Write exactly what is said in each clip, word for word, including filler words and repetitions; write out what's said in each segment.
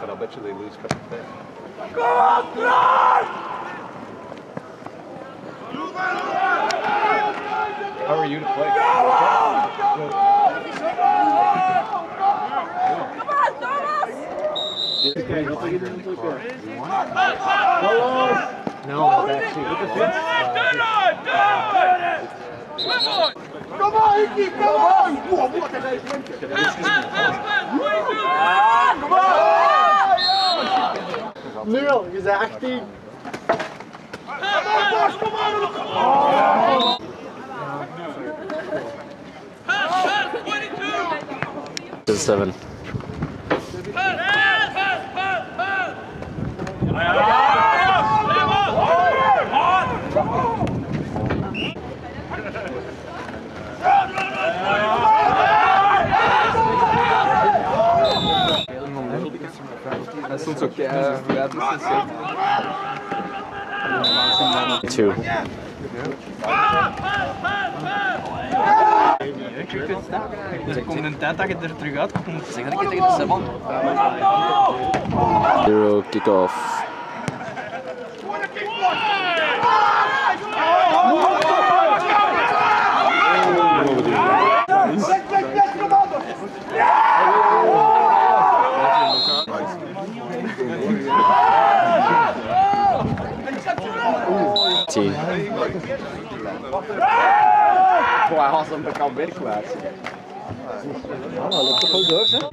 but I'll bet you they lose quick. Go on, Clark! How are you to play? Go on! Come on, Thomas! No, actually, with the fence. Come on, Hickey, come on! Come on! Nul, je zei achttien. Kom on, Seven. Dat stond ook ja, Two. Er komt een tijd dat je er terug uit komt. Zeg dat ik tegen de Seven. Zero kick-off. Tien. Hij had hem bekend weer kwijt. Ja, dat loopt toch goed door, hè?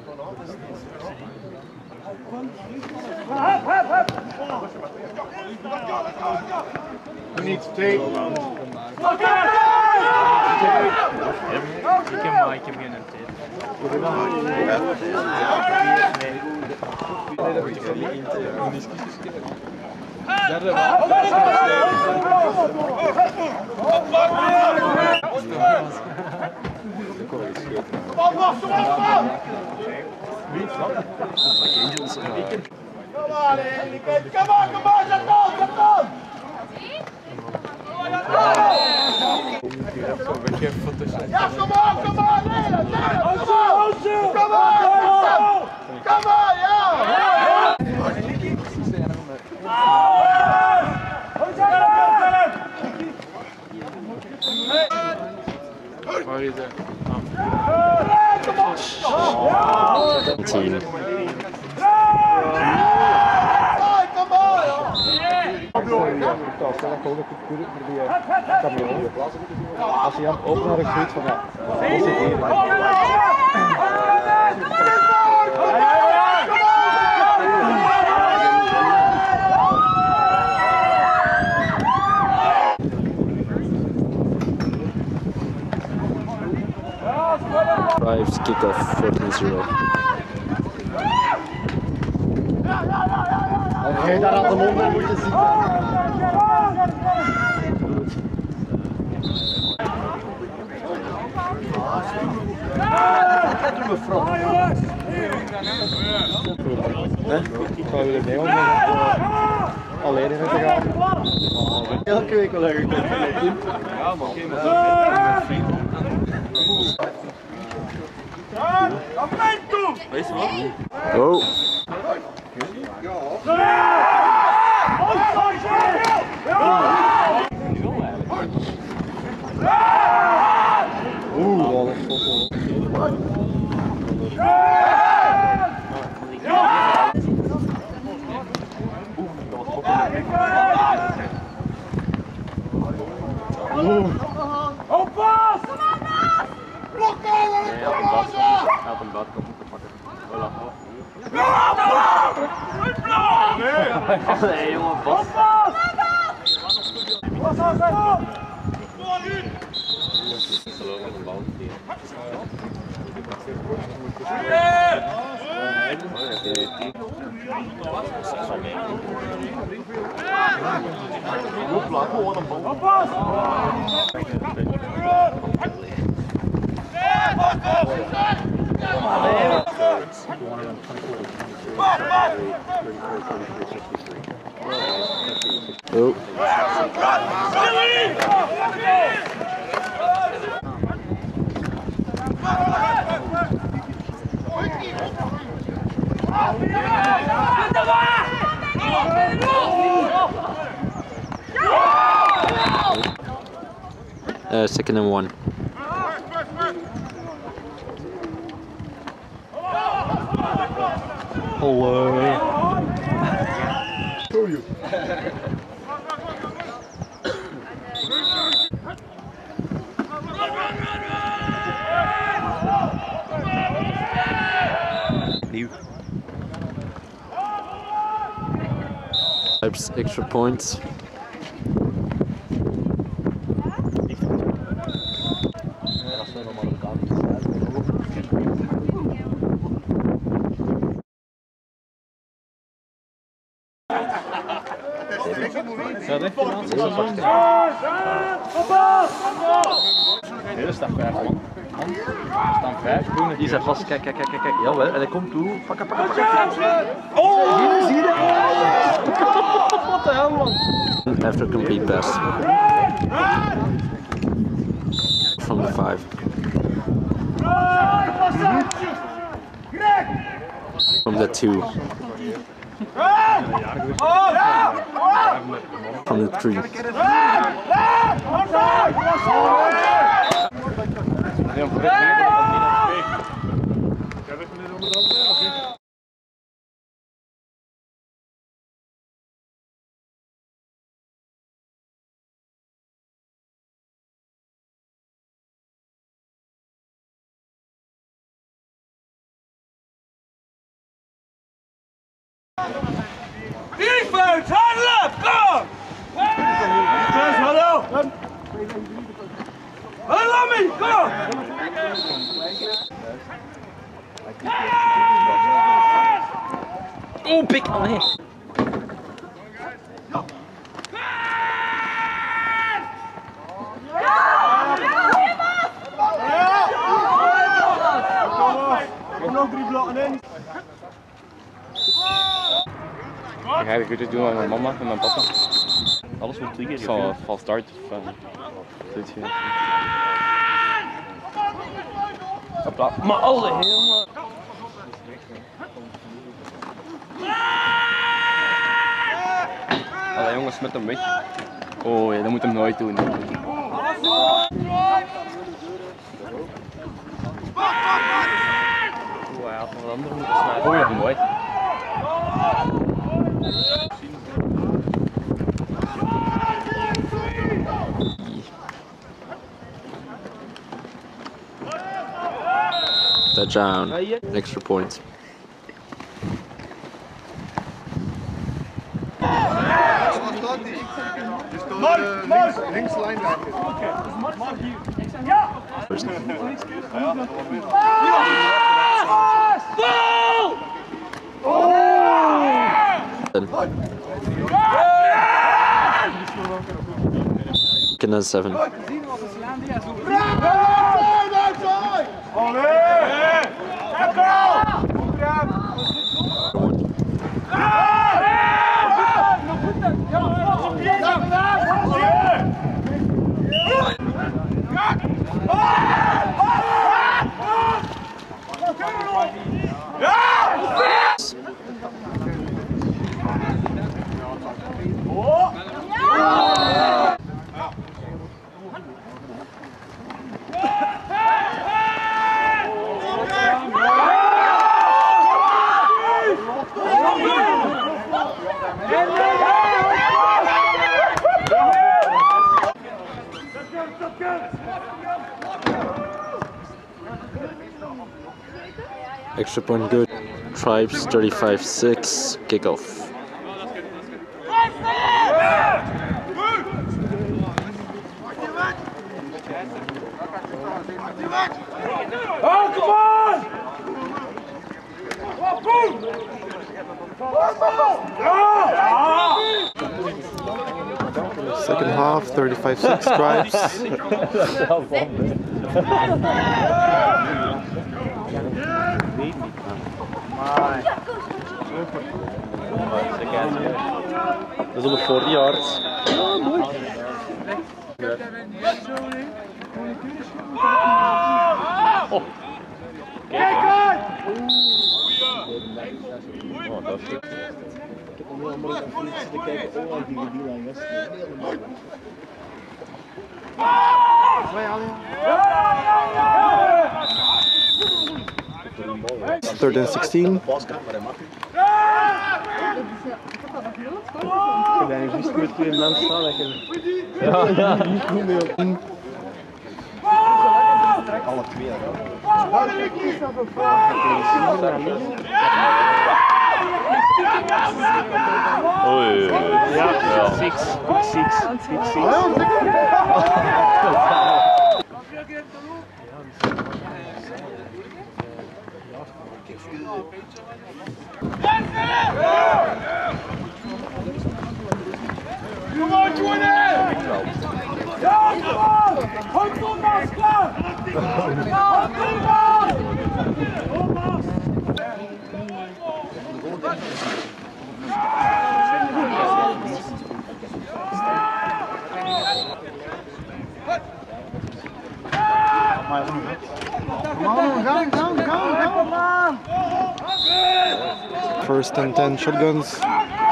We need to take. Ik heb maar, ik heb geen tijd. Come on, come on, come on, come on, come on! Ja, come on, come on, Nederland, Nederland, come on! Come on, come on, ja! Waar is hij? Tien. Als hij hem open had, ik zoiets van ja. Five kick-off, fourteen zero. Als jij daar aan de mond moeten zitten. Gaan we er mee om alleen in te gaan? Elke week wel erg. Ja, maar oké, maar wees je wat? Oh. Oeh, wat een foto. Oppas! Blokken! Help hem buitenkant moeten pakken. Voilà. Nee jongen, Bas. Oh. Oh, Uh, second and one. Hello. Show you. Nieuw. Types extra points. Nee, dat staat vijf man. Er staan vijf groene. Die zijn vast, kijk, kijk, kijk, kijk, jawel, en hij komt toe, pak, pak, pak, pak. Oh! Hier, zie je dat? Wat de hel, man? After complete pass. From the five. From the two. From the three. Defense, hand left, go! Defense, hello! Hello me, go! Oh, pik, oh nee. Kom nog drie blokken in. Ik ga het goed doen met mijn mama en mijn papa. Alles wordt drie keer. Ik zal vast start of uh, zoiets gaan. Hopla. Maar alle helemaal. Allee jongens, met hem weg. Oh ja, dat moet hem nooit doen. Oh, hij had nog wat andere moeten snijden. Oh ja, mooi. Touchdown. Extra points. Links lijnbacker. Second and seven. Extra point good. Tribes thirty-five six. Kickoff. Oh, come on! Second half, thirty-five six Tribes. Dat is op de forty yards. Oh, mooi. Oh. Kijk uit! Oh, dat is goed. Ik heb nog wel mooi aan fietsen te kijken. Oh, die die lijn was helemaal. Third and sixteen. Ik heb eigenlijk juist met twee mensen staan. Dat je... Ja, ja, niet goed mee op. Alle twee, ja. Oei. Ja, ja. Six, six, six, six. Kom on, Jordan! Ja, kom on! Hoi, Thomas, klaar! Ja, Thomas! Thomas! First and ten shotguns.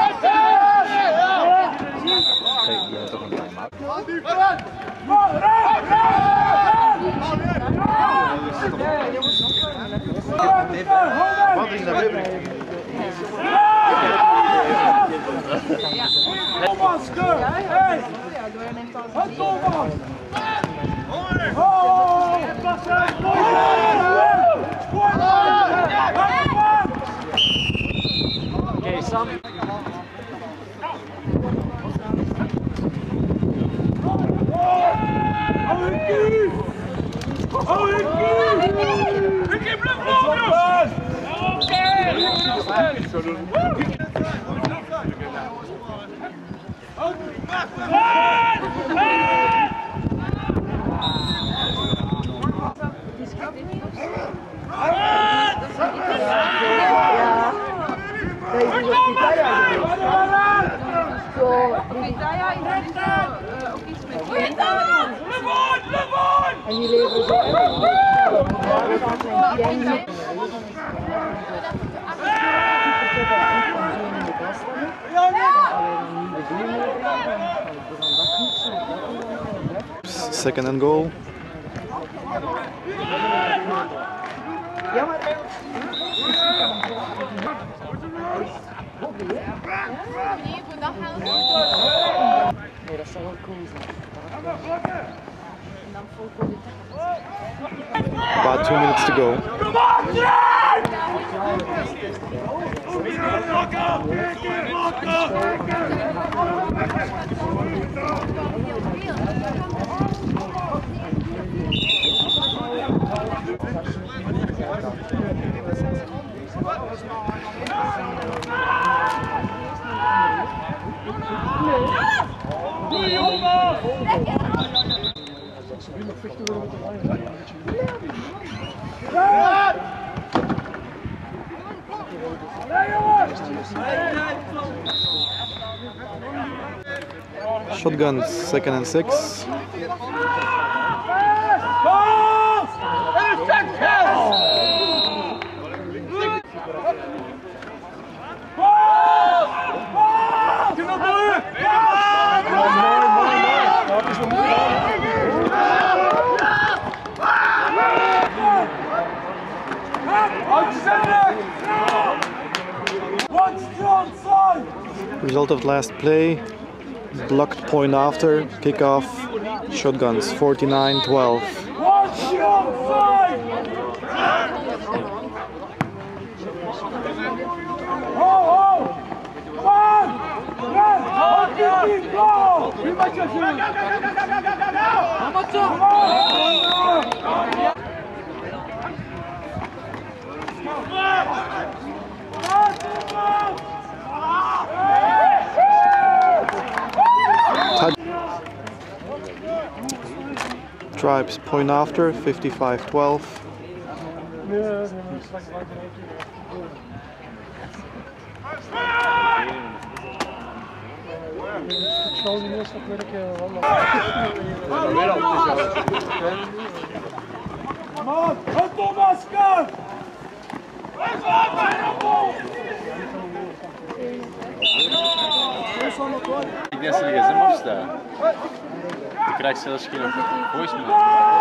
Thomas, go! Hey! Hoi, Thomas! Oh! Okay, Sam. En die leveren zo Second and goal. Nee, dat zou wel cool zijn. En dan vol kwaliteit. About two minutes to go. Shotguns, second and six. Result of last play, blocked point after, kickoff, shotguns, forty-nine twelve. Tribes point after, fifty-five twelve. Thomas, go! Ik denk dat ze gsm afstaan. Ik krijg zelfs geen voice meer.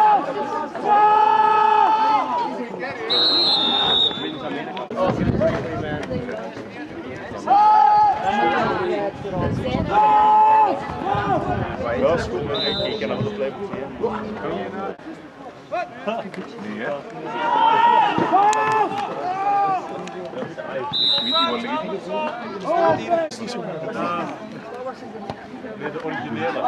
Ja, is goed, maar ik kijk naar de playbook. Nee, hè? Nee, de originele.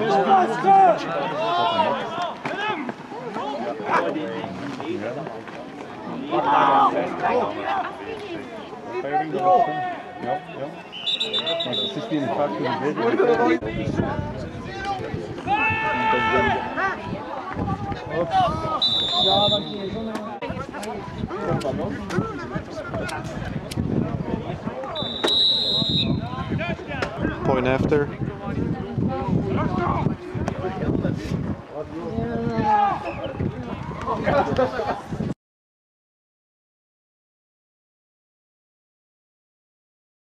Ja, ja. Maar het is niet vaak gebeurd. Point after. Ja.